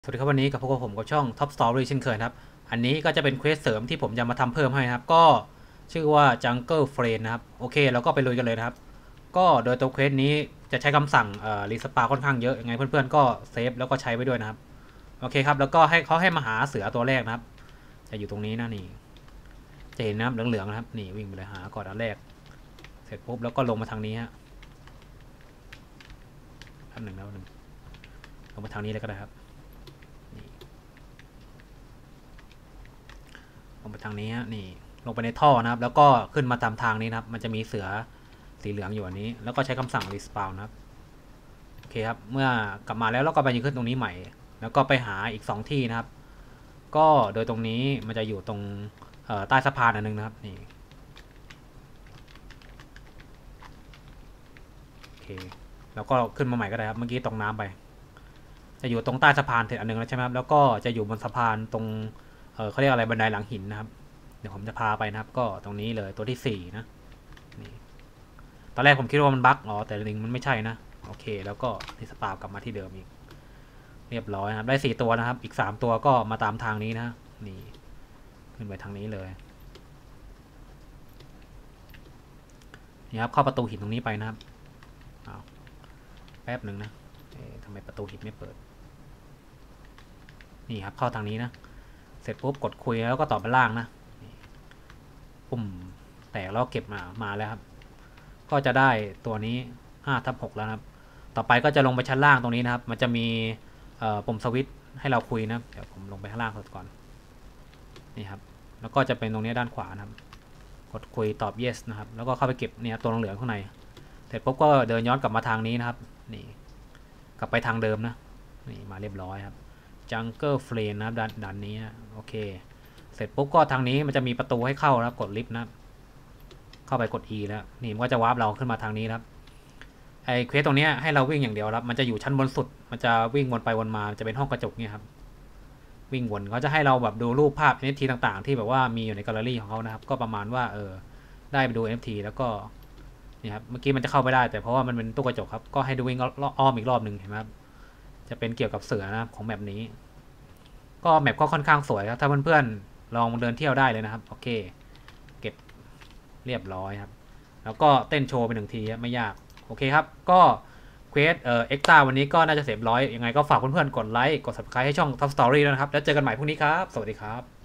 สวัสดีครับวันนี้กับพวกผมกับช่อง Top Story เช่นเคยครับอันนี้ก็จะเป็นเควสเสริมที่ผมจะมาทำเพิ่มให้นะครับก็ชื่อว่า Jungle Friend นะครับโอเคเราก็ไปลุยกันเลยนะครับก็โดยตัวเควสนี้จะใช้คำสั่งรีสปาค่อนข้างเยอะยังไงเพื่อนๆก็เซฟแล้วก็ใช้ไว้ด้วยนะครับโอเคครับแล้วก็ให้เขาให้มาหาเสือตัวแรกนะครับจะอยู่ตรงนี้นะนี่จะเห็นนะครับเหลืองๆนะครับนี่วิ่งไปเลยหาก่อนอันแรกเสร็จปุ๊บแล้วก็ลงมาทางนี้ฮะอันหนึ่งแล้วหนึ่งลงมาทางนี้เลยก็ได้ครับลงไปทางนี้ฮะนี่ลงไปในท่อนะครับแล้วก็ขึ้นมาตามทางนี้นะครับมันจะมีเสือสีเหลืองอยู่อันนี้แล้วก็ใช้คำสั่ง respawn นะครับโอเคครับเมื่อกลับมาแล้วเราก็ไปยืนขึ้นตรงนี้ใหม่แล้วก็ไปหาอีก2ที่นะครับก็โดยตรงนี้มันจะอยู่ตรงใต้สะพานอันนึงนะครับนี่โอเคแล้วก็ขึ้นมาใหม่ก็ได้ครับเมื่อกี้ตรงน้ำไปจะอยู่ตรงใต้สะพานเสร็จอันนึงแล้วใช่ไหมครับแล้วก็จะอยู่บนสะพานตรงเขาเรียกอะไรบันไดหลังหินนะครับเดี๋ยวผมจะพาไปนะครับก็ตรงนี้เลยตัวที่4นะนี่ตอนแรกผมคิดว่ามันบั๊กอ๋อแต่จริงมันไม่ใช่นะโอเคแล้วก็รีสปาวกลับมาที่เดิมอีกเรียบร้อยครับได้4ตัวนะครับอีก3ตัวก็มาตามทางนี้นะนี่ขึ้นไปทางนี้เลยนี่ครับเข้าประตูหินตรงนี้ไปนะครับแป๊บหนึ่งนะทำไมประตูหินไม่เปิดนี่ครับเข้าทางนี้นะเสร็จปุ๊บกดคุยแล้วก็ต่อไปล่างนะปุ่มแตกแล้วเก็บมาแล้วครับก็จะได้ตัวนี้5/6แล้วนะครับต่อไปก็จะลงไปชั้นล่างตรงนี้นะครับมันจะมีปุ่มสวิตช์ให้เราคุยนะเดี๋ยวผมลงไปข้างล่างก่อนนี่ครับแล้วก็จะเป็นตรงนี้ด้านขวานะครับกดคุยตอบ yes นะครับแล้วก็เข้าไปเก็บเนี่ยตัวเหลืองข้างในเสร็จปุ๊บก็เดินย้อนกลับมาทางนี้นะครับนี่กลับไปทางเดิมนะนี่มาเรียบร้อยครับ Jungle Friend นะครับด้านนี้โอเคเสร็จปุ๊บก็ทางนี้มันจะมีประตูให้เข้านะครับกดลิฟต์นะครับเข้าไปกด E แล้วนี่มันก็จะวาร์ปเราขึ้นมาทางนี้ครับไอ้เควสตรงนี้ให้เราวิ่งอย่างเดียวครับมันจะอยู่ชั้นบนสุดมันจะวิ่งวนไปวนมาจะเป็นห้องกระจกเนี่ยครับวิ่งวนเขาจะให้เราแบบดูรูปภาพ NFT ต่างๆที่แบบว่ามีอยู่ในแกลเลอรี่ของเขานะครับก็ประมาณว่าได้ไปดู NFT แล้วก็นี่ครับเมื่อกี้มันจะเข้าไม่ได้แต่เพราะว่ามันเป็นตู้กระจกครับก็ให้ดูวิ่งอ้อมอีกรอบหนึ่งเห็นไหมครับจะเป็นเกี่ยวกับเสือนะครับของแบบนี้ก็แมปก็ค่อนข้างสวยครับถ้าเพื่อนๆลองเดินเที่ยวได้เลยนะครับโอเคเก็บเรียบร้อยครับแล้วก็เต้นโชว์ไป1 ทีไม่ยากโอเคครับก็เควสเอ็กซ์ต้าวันนี้ก็น่าจะเสร็จร้อยยังไงก็ฝากเพื่อนๆกดไลค์กด subscribe ให้ช่อง Top Story ด้วยนะครับแล้วเจอกันใหม่พรุ่งนี้ครับสวัสดีครับ